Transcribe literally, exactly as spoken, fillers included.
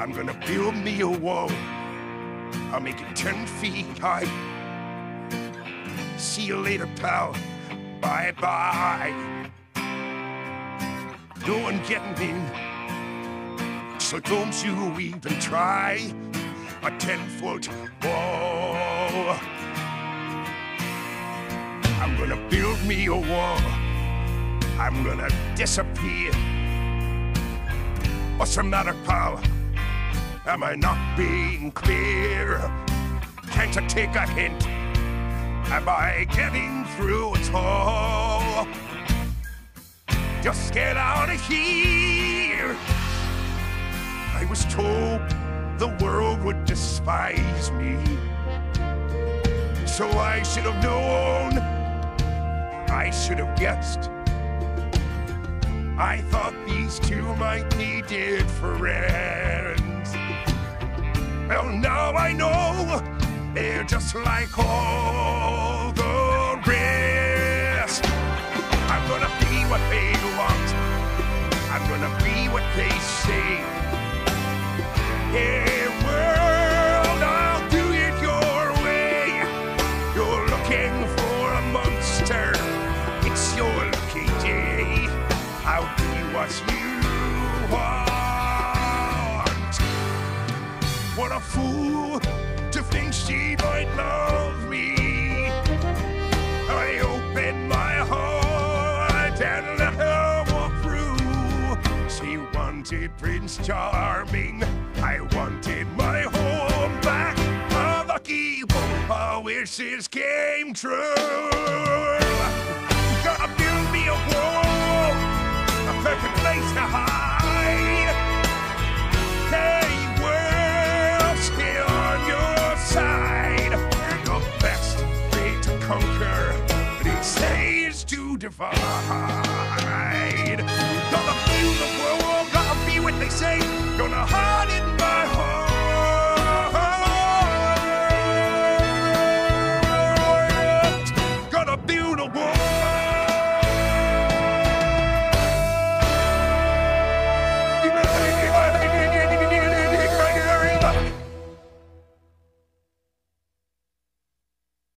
I'm gonna build me a wall. I'll make it ten feet high. See you later, pal. Bye-bye. No one getting in, so don't you even try a ten-foot wall. I'm gonna build me a wall. I'm gonna disappear. What's the matter, pal? Am I not being clear? Can't you take a hint? Am I getting through at all? Just get out of here. I was told the world would despise me, so I should have known. I should have guessed. I thought these two might be dead friends. Well, now I know they're just like all the rest. I'm gonna be what they want. I'm gonna be what they say. Hey, world, I'll do it your way. You're looking for a monster. It's your lucky day. I'll be what you want. What a fool to think she might love me. I opened my heart and let her walk through. She wanted Prince Charming. I wanted my home back. A lucky one, her wishes came true. Gotta build me a wall, a perfect place to hide. Hey, world, stay on your side. The best way to conquer, they say, is to divide.